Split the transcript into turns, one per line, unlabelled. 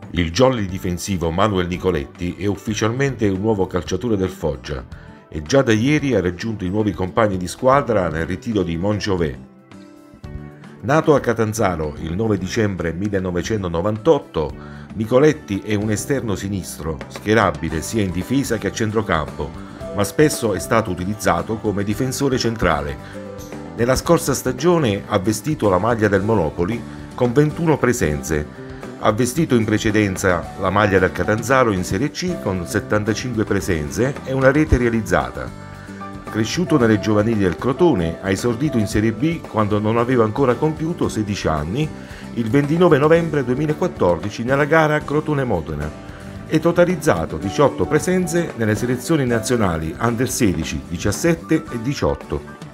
Il jolly difensivo Manuel Nicoletti è ufficialmente un nuovo calciatore del Foggia e già da ieri ha raggiunto i nuovi compagni di squadra nel ritiro di Montjovet. Nato a Catanzaro il 9 dicembre 1998, Nicoletti è un esterno sinistro, schierabile sia in difesa che a centrocampo, ma spesso è stato utilizzato come difensore centrale. Nella scorsa stagione ha vestito la maglia del Monopoli con 21 presenze. Ha vestito in precedenza la maglia del Catanzaro in Serie C con 75 presenze e una rete realizzata. Cresciuto nelle giovanili del Crotone, ha esordito in Serie B quando non aveva ancora compiuto 16 anni, il 29 novembre 2014 nella gara Crotone-Modena e totalizzato 18 presenze nelle selezioni nazionali Under 16, 17 e 18.